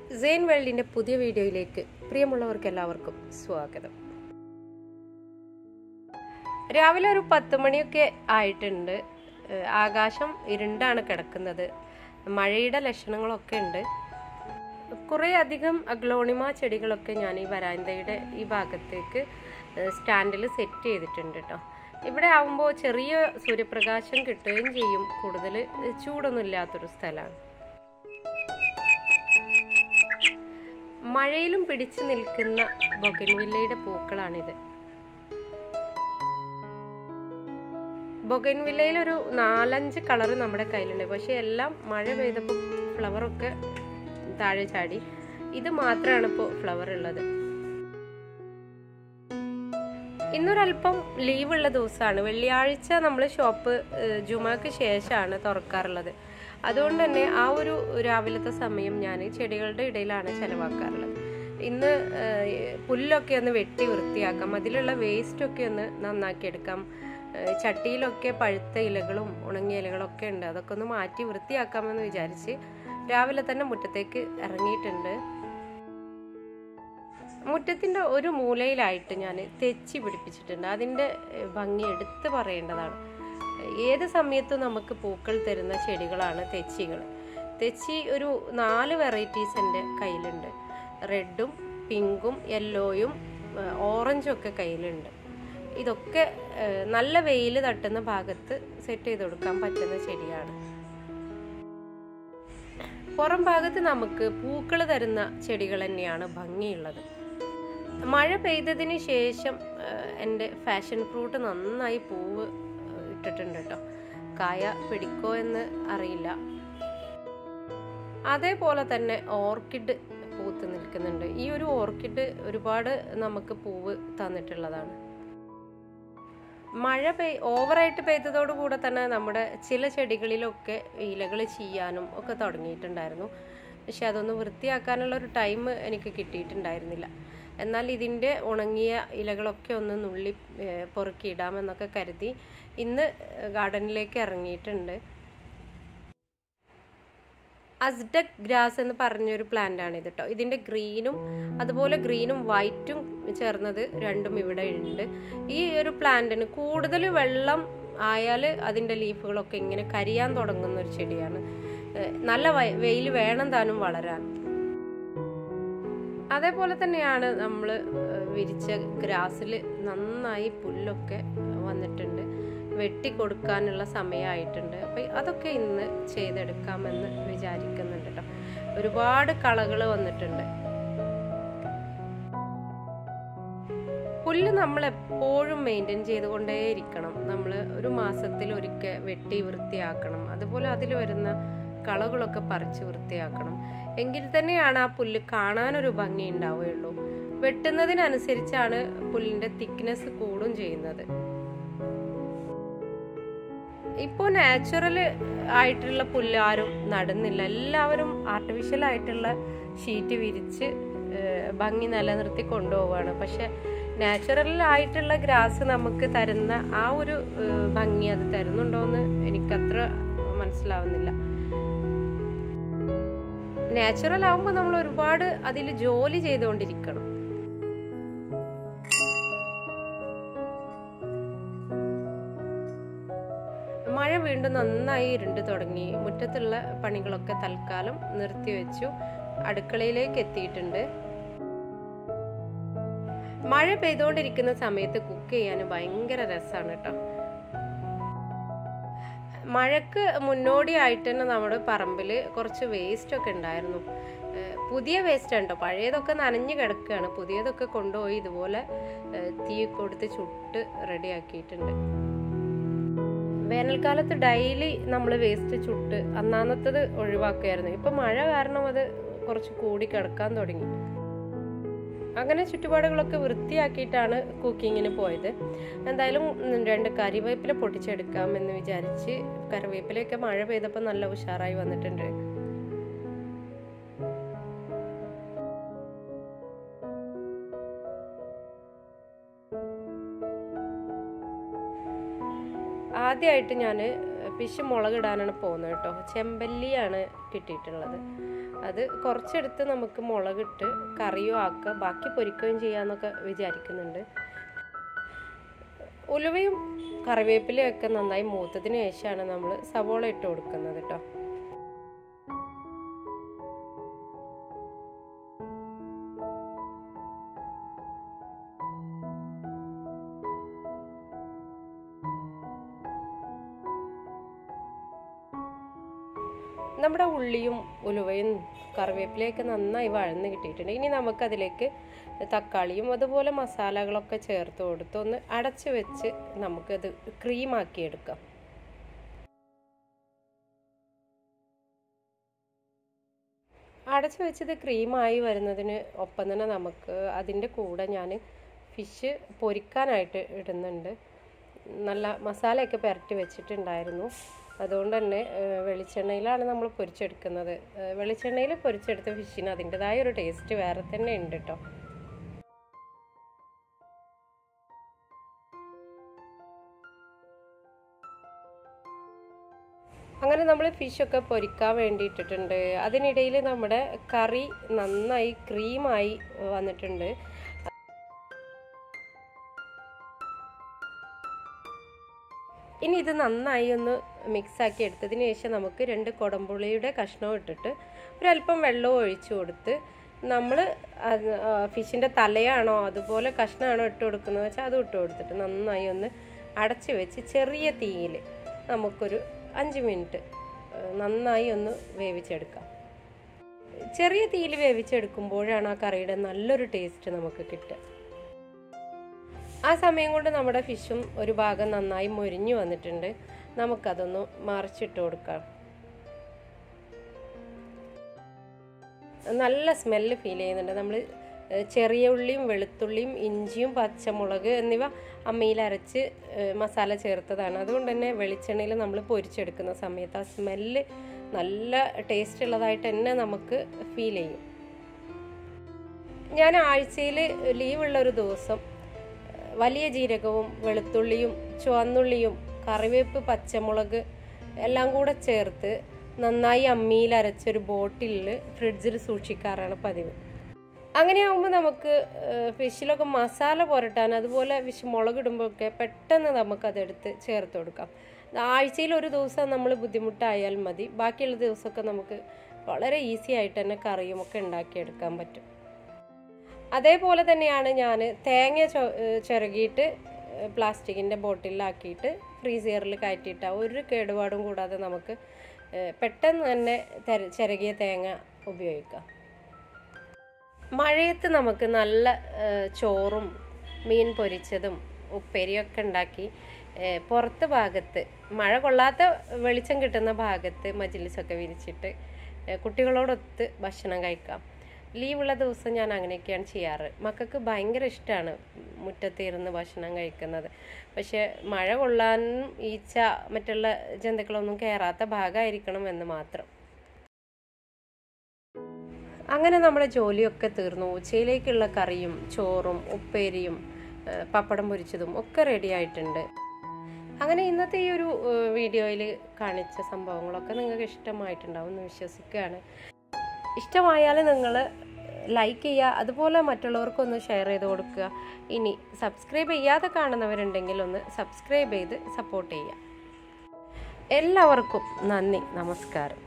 സെയിൻ വേൾഡിൻ്റെ പുതിയ വീഡിയോയിലേക്ക് പ്രിയമുള്ളവർക്ക് എല്ലാവർക്കും സ്വാഗതം. രാവിലെ ഒരു 10 മണിയൊക്കെ ആയിട്ടുണ്ട്. ആകാശം ഇരുണ്ടാണ് കിടക്കുന്നത്. മഴയുടെ ലക്ഷണങ്ങളൊക്കെ ഉണ്ട്. കുറേ അധികം അഗ്ലോണിമ ചെടികളൊക്കെ ഞാൻ ഈ വരാന്തയുടെ ഈ ഭാഗത്തേക്ക് സ്റ്റാൻഡിൽ സെറ്റ് ചെയ്തിട്ടുണ്ട് കേട്ടോ. ഇവിടെ ആവുമ്പോൾ ചെറിയ സൂര്യപ്രകാശം കിട്ടുകയും ചെയ്യും. കൂടുതൽ ചൂടൊന്നും ഇല്ലാത്തൊരു സ്ഥലമാണ്. മഴയിലും പിടിച്ചു നിൽക്കുന്ന ബൊഗൻവില്ലയുടെ പൂക്കളാണിത്. ബൊഗൻവില്ലയിൽ ഒരു 4-5 കളറ് നമ്മുടെ കയ്യിലുണ്ട്. പക്ഷെ എല്ലാം മഴ പെയ്തപ്പോൾ ഫ്ലവറൊക്കെ താഴെ ചാടി. ഇത് മാത്രമാണ് ഇപ്പോൾ ഫ്ലവർ ഉള്ളത്. ഇന്നൊരല്പം ലീവുള്ള ദിവസമാണ്. വെള്ളിയാഴ്ച നമ്മൾ ഷോപ്പ് ജുമാക്ക് ശേഷമാണ് തുറക്കാറുള്ളത്. അതുകൊണ്ട് തന്നെ ആ ഒരു രാവിലത്തെ സമയം ഞാൻ ചെടികളുടെ ഇടയിലാണ് ചിലവാക്കാറുള്ളത്. ഇന്ന് പുല്ലൊക്കെ ഒന്ന് വെട്ടി വൃത്തിയാക്കാം, അതിലുള്ള വേസ്റ്റൊക്കെ ഒന്ന് നന്നാക്കി എടുക്കാം. ചട്ടിയിലൊക്കെ പഴുത്ത ഇലകളും ഉണങ്ങിയ ഇലകളൊക്കെ ഉണ്ട്, അതൊക്കെ ഒന്ന് മാറ്റി വൃത്തിയാക്കാമെന്ന് വിചാരിച്ച് രാവിലെ തന്നെ മുറ്റത്തേക്ക് ഇറങ്ങിയിട്ടുണ്ട്. മുറ്റത്തിൻ്റെ ഒരു മൂലയിലായിട്ട് ഞാൻ തെച്ചി പിടിപ്പിച്ചിട്ടുണ്ട്. അതിൻ്റെ ഭംഗി എടുത്ത് പറയേണ്ടതാണ്. ഏത് സമയത്തും നമുക്ക് പൂക്കൾ തരുന്ന ചെടികളാണ് തെച്ചികൾ. തെച്ചി ഒരു 4 വെറൈറ്റീസ് എൻ്റെ കയ്യിലുണ്ട്. റെഡും പിങ്കും യെല്ലോയും ഓറഞ്ചും ഒക്കെ കയ്യിലുണ്ട്. ഇതൊക്കെ നല്ല വെയിൽ തട്ടുന്ന ഭാഗത്ത് സെറ്റ് ചെയ്ത് കൊടുക്കാൻ പറ്റുന്ന ചെടിയാണ്. പുറം ഭാഗത്ത് നമുക്ക് പൂക്കൾ തരുന്ന ചെടികൾ തന്നെയാണ് ഭംഗിയുള്ളത്. മഴ പെയ്തതിന് ശേഷം എൻ്റെ ഫാഷൻ ഫ്രൂട്ട് നന്നായി പൂവ് ഇട്ടിട്ടുണ്ട് കേട്ടോ. കായ പിടിക്കോ എന്ന് അറിയില്ല. അതേപോലെ തന്നെ ഓർക്കിഡ് പൂത്ത് നിൽക്കുന്നുണ്ട്. ഈ ഒരു ഓർക്കിഡ് ഒരുപാട് നമുക്ക് പൂവ് തന്നിട്ടുള്ളതാണ്. മഴ ഓവറായിട്ട് പെയ്തതോടുകൂടെ തന്നെ നമ്മുടെ ചില ചെടികളിലൊക്കെ ഇലകൾ ചെയ്യാനും ഒക്കെ തുടങ്ങിയിട്ടുണ്ടായിരുന്നു. പക്ഷെ അതൊന്ന് വൃത്തിയാക്കാനുള്ള ഒരു ടൈം എനിക്ക് കിട്ടിയിട്ടുണ്ടായിരുന്നില്ല. എന്നാൽ ഇതിൻ്റെ ഉണങ്ങിയ ഇലകളൊക്കെ ഒന്ന് നുള്ളി പൊറുക്കിയിടാമെന്നൊക്കെ കരുതി ഇന്ന് ഗാർഡനിലേക്ക് ഇറങ്ങിയിട്ടുണ്ട്. അസ്ഡക് ഗ്രാസ് എന്ന് പറഞ്ഞൊരു പ്ലാന്റ് ആണ് ഇത് കേട്ടോ. ഇതിൻ്റെ ഗ്രീനും അതുപോലെ ഗ്രീനും വൈറ്റും ചേർന്നത് രണ്ടും ഇവിടെ ഉണ്ട്. ഈ ഒരു പ്ലാന്റിന് കൂടുതൽ വെള്ളം ആയാൽ അതിൻ്റെ ലീഫുകളൊക്കെ ഇങ്ങനെ കരിയാൻ തുടങ്ങുന്ന ഒരു ചെടിയാണ്. നല്ല വെയിൽ വേണം താനും വളരാൻ. അതേപോലെ തന്നെയാണ് നമ്മൾ വിരിച്ച ഗ്രാസിൽ നന്നായി പുല്ലൊക്കെ വന്നിട്ടുണ്ട്. വെട്ടി കൊടുക്കാനുള്ള സമയമായിട്ടുണ്ട്. അപ്പം അതൊക്കെ ഇന്ന് ചെയ്തെടുക്കാമെന്ന് വിചാരിക്കുന്നുണ്ട് കേട്ടോ. ഒരുപാട് കളകൾ വന്നിട്ടുണ്ട്. പുല്ല് നമ്മൾ എപ്പോഴും മെയിൻറ്റെയിൻ ചെയ്തുകൊണ്ടേയിരിക്കണം. നമ്മൾ ഒരു മാസത്തിൽ ഒരിക്കൽ വെട്ടി വൃത്തിയാക്കണം. അതുപോലെ അതിൽ വരുന്ന കളകളൊക്കെ പറിച്ച് വൃത്തിയാക്കണം. എങ്കിൽ തന്നെയാണ് ആ പുല്ല് കാണാനൊരു ഭംഗി ഉണ്ടാവുകയുള്ളൂ. വെട്ടുന്നതിനനുസരിച്ചാണ് പുല്ലിൻ്റെ തിക്നെസ് കൂടും ചെയ്യുന്നത്. ഇപ്പോൾ നാച്ചുറൽ ആയിട്ടുള്ള പുല്ല് ആരും നടുന്നില്ല. എല്ലാവരും ആർട്ടിഫിഷ്യൽ ആയിട്ടുള്ള ഷീറ്റ് വിരിച്ച് ഭംഗി നിലനിർത്തി കൊണ്ടുപോവുകയാണ്. പക്ഷെ നാച്ചുറലായിട്ടുള്ള ഗ്രാസ് നമുക്ക് തരുന്ന ആ ഒരു ഭംഗി അത് തരുന്നുണ്ടോയെന്ന് എനിക്കത്ര മനസ്സിലാവുന്നില്ല. നാച്ചുറൽ ആവുമ്പോൾ നമ്മൾ ഒരുപാട് അതിൽ ജോലി ചെയ്തുകൊണ്ടിരിക്കണം. മഴ വീണ്ടും നന്നായി ഇരുണ്ട് തുടങ്ങി. മുറ്റത്തുള്ള പണികളൊക്കെ തൽക്കാലം നിർത്തിവെച്ചു. അടുക്കളയിലേക്ക് എത്തിയിട്ടുണ്ട്. മഴ പെയ്തുകൊണ്ടിരിക്കുന്ന സമയത്ത് കുക്ക് ചെയ്യാൻ ഭയങ്കര രസമാണ് കേട്ടോ. മഴക്ക് മുന്നോടിയായിട്ട് തന്നെ നമ്മുടെ പറമ്പിൽ കുറച്ച് വേസ്റ്റൊക്കെ ഉണ്ടായിരുന്നു. പുതിയ വേസ്റ്റ് ഉണ്ടോ, പഴയതൊക്കെ നനഞ്ഞു കിടക്കുകയാണ്. പുതിയതൊക്കെ കൊണ്ടുപോയി ഇതുപോലെ തീ കൊടുത്ത് ചുട്ട് റെഡിയാക്കിയിട്ടുണ്ട്. വേനൽക്കാലത്ത് ഡെയിലി നമ്മൾ വേസ്റ്റ് ചുട്ട് അന്നാന്നത്തത് ഒഴിവാക്കുകയായിരുന്നു. ഇപ്പം മഴ കാരണം അത് കുറച്ച് കൂടി കിടക്കാൻ തുടങ്ങി. അങ്ങനെ ചുറ്റുപാടുകളൊക്കെ വൃത്തിയാക്കിയിട്ടാണ് കുക്കിങ്ങിന് പോയത്. എന്തായാലും 2 കറിവേപ്പില പൊട്ടിച്ചെടുക്കാം എന്ന് വിചാരിച്ച്. കറിവേപ്പിലയൊക്കെ മഴ പെയ്തപ്പോൾ നല്ല ഉഷാറായി വന്നിട്ടുണ്ട്. ആദ്യമായിട്ട് ഞാൻ ഫിഷ് മുളകിടാനാണ് പോകുന്നത് കേട്ടോ. ചെമ്പല്ലിയാണ് കിട്ടിയിട്ടുള്ളത്. അത് കുറച്ചെടുത്ത് നമുക്ക് മുളകിട്ട് കറിയോ ആക്കുക, ബാക്കി പൊരിക്കുകയും ചെയ്യാമെന്നൊക്കെ വിചാരിക്കുന്നുണ്ട്. ഉലുവയും കറിവേപ്പിലയും ഒക്കെ നന്നായി മൂത്തതിന് ശേഷമാണ് നമ്മൾ സവോള ഇട്ട് കൊടുക്കുന്നത് കേട്ടോ. നമ്മുടെ ഉള്ളിയും ഉലുവയും കറിവേപ്പിലയൊക്കെ നന്നായി വഴന്ന് കിട്ടിയിട്ടുണ്ട്. ഇനി നമുക്കതിലേക്ക് തക്കാളിയും അതുപോലെ മസാലകളൊക്കെ ചേർത്ത് കൊടുത്ത് ഒന്ന് അടച്ച് വെച്ച് നമുക്കത് ക്രീമാക്കി എടുക്കാം. അടച്ച് വെച്ചത് ക്രീമായി വരുന്നതിന് ഒപ്പം തന്നെ നമുക്ക് അതിൻ്റെ കൂടെ ഞാൻ ഫിഷ് പൊരിക്കാനായിട്ട് ഇടുന്നുണ്ട്. നല്ല മസാലയൊക്കെ പുരട്ടി വെച്ചിട്ടുണ്ടായിരുന്നു. അതുകൊണ്ട് തന്നെ വെളിച്ചെണ്ണയിലാണ് നമ്മൾ പൊരിച്ചെടുക്കുന്നത്. വെളിച്ചെണ്ണയിൽ പൊരിച്ചെടുത്ത ഫിഷിന് അതിൻ്റെതായ ഒരു ടേസ്റ്റ് വേറെ തന്നെ ഉണ്ട് കേട്ടോ. അങ്ങനെ നമ്മൾ ഫിഷൊക്കെ പൊരിക്കാൻ വേണ്ടിയിട്ടിട്ടുണ്ട്. അതിനിടയിൽ നമ്മുടെ കറി നന്നായി ക്രീമായി വന്നിട്ടുണ്ട്. ഇനി ഇത് നന്നായി ഒന്ന് മിക്സാക്കി എടുത്തതിന് ശേഷം നമുക്ക് 2 കുടംപുളിയുടെ കഷ്ണം ഇട്ടിട്ട് ഒരല്പം വെള്ളവും ഒഴിച്ചു കൊടുത്ത് നമ്മൾ ഫിഷിൻ്റെ തലയാണോ അതുപോലെ കഷ്ണമാണോ ഇട്ട് കൊടുക്കുന്നത് വെച്ചാൽ അത് ഇട്ട് കൊടുത്തിട്ട് നന്നായി ഒന്ന് അടച്ച് വെച്ച് ചെറിയ തീയിൽ നമുക്കൊരു 5 മിനിറ്റ് നന്നായി ഒന്ന് വേവിച്ചെടുക്കാം. ചെറിയ തീയിൽ വേവിച്ചെടുക്കുമ്പോഴാണ് ആ കറിയുടെ നല്ലൊരു ടേസ്റ്റ് നമുക്ക് കിട്ടുക. ആ സമയം കൊണ്ട് നമ്മുടെ ഫിഷും ഒരു ഭാഗം നന്നായി മൊരിഞ്ഞു വന്നിട്ടുണ്ട്. നമുക്കതൊന്ന് മറിച്ചിട്ട് കൊടുക്കാം. നല്ല സ്മെല്ല് ഫീൽ ചെയ്യുന്നുണ്ട്. നമ്മൾ ചെറിയ ഉള്ളിയും വെളുത്തുള്ളിയും ഇഞ്ചിയും പച്ചമുളക് എന്നിവ അമ്മിയിൽ അരച്ച് മസാല ചേർത്തതാണ്. അതുകൊണ്ട് തന്നെ വെളിച്ചെണ്ണയിൽ നമ്മൾ പൊരിച്ചെടുക്കുന്ന സമയത്ത് ആ സ്മെല്ല് നല്ല ടേസ്റ്റ് ഉള്ളതായിട്ട് തന്നെ നമുക്ക് ഫീൽ ചെയ്യും. ഞാൻ ആഴ്ചയിൽ ലീവുള്ളൊരു ദിവസം വലിയ ജീരകവും വെളുത്തുള്ളിയും ചുവന്നുള്ളിയും കറിവേപ്പ് പച്ചമുളക് എല്ലാം കൂടെ ചേർത്ത് നന്നായി അമ്മിയിൽ അരച്ചൊരു ബോട്ടിലിൽ ഫ്രിഡ്ജിൽ സൂക്ഷിക്കാറാണ് പതിവ്. അങ്ങനെയാകുമ്പോൾ നമുക്ക് ഫിഷിലൊക്കെ മസാല പുരട്ടാൻ അതുപോലെ ഫിഷ് മുളകിടുമ്പോഴൊക്കെ പെട്ടെന്ന് നമുക്കതെടുത്ത് ചേർത്ത് കൊടുക്കാം. ആഴ്ചയിൽ ഒരു ദിവസം നമ്മൾ ബുദ്ധിമുട്ടായാൽ മതി. ബാക്കിയുള്ള ദിവസമൊക്കെ നമുക്ക് വളരെ ഈസി ആയിട്ട് തന്നെ കറിയുമൊക്കെ ഉണ്ടാക്കിയെടുക്കാൻ പറ്റും. അതേപോലെ തന്നെയാണ് ഞാൻ തേങ്ങ ചിരകിയിട്ട് പ്ലാസ്റ്റിക്കിൻ്റെ ബോട്ടിലാക്കിയിട്ട് ഫ്രീസറിൽ കയറ്റിയിട്ട ഒരു കേടുപാടും കൂടാതെ നമുക്ക് പെട്ടെന്ന് തന്നെ ചിരകിയ തേങ്ങ ഉപയോഗിക്കാം. മഴയത്ത് നമുക്ക് നല്ല ചോറും മീൻ പൊരിച്ചതും ഉപ്പേരിയൊക്കെ ഉണ്ടാക്കി പുറത്ത് ഭാഗത്ത് മഴ കൊള്ളാത്ത വെളിച്ചം കിട്ടുന്ന ഭാഗത്ത് മജ്‌ലിസൊക്കെ വിരിച്ചിട്ട് കുട്ടികളോടൊത്ത് ഭക്ഷണം കഴിക്കാം. ലീവുള്ള ദിവസം ഞാൻ അങ്ങനെയൊക്കെയാണ് ചെയ്യാറ്. മക്കൾക്ക് ഭയങ്കര ഇഷ്ടമാണ് മുറ്റത്തിരുന്ന് ഭക്ഷണം കഴിക്കുന്നത്. പക്ഷെ മഴ കൊള്ളാനും ഈച്ച മറ്റുള്ള ജന്തുക്കളൊന്നും കയറാത്ത ഭാഗമായിരിക്കണം എന്ന് മാത്രം. അങ്ങനെ നമ്മുടെ ജോലിയൊക്കെ തീർന്നു. ഉച്ചയിലേക്കുള്ള കറിയും ചോറും ഉപ്പേരിയും പപ്പടം പൊരിച്ചതും ഒക്കെ റെഡി ആയിട്ടുണ്ട്. അങ്ങനെ ഇന്നത്തെ ഈ ഒരു വീഡിയോയിൽ കാണിച്ച സംഭവങ്ങളൊക്കെ നിങ്ങൾക്ക് ഇഷ്ടമായിട്ടുണ്ടാവും എന്ന് വിശ്വസിക്കുകയാണ്. ഇഷ്ടമായാൽ നിങ്ങൾ ലൈക്ക് ചെയ്യുക, അതുപോലെ മറ്റുള്ളവർക്കൊന്ന് ഷെയർ ചെയ്ത് കൊടുക്കുക. ഇനി സബ്സ്ക്രൈബ് ചെയ്യാതെ കാണുന്നവരുണ്ടെങ്കിൽ ഒന്ന് സബ്സ്ക്രൈബ് ചെയ്ത് സപ്പോർട്ട് ചെയ്യുക. എല്ലാവർക്കും നന്ദി, നമസ്കാരം.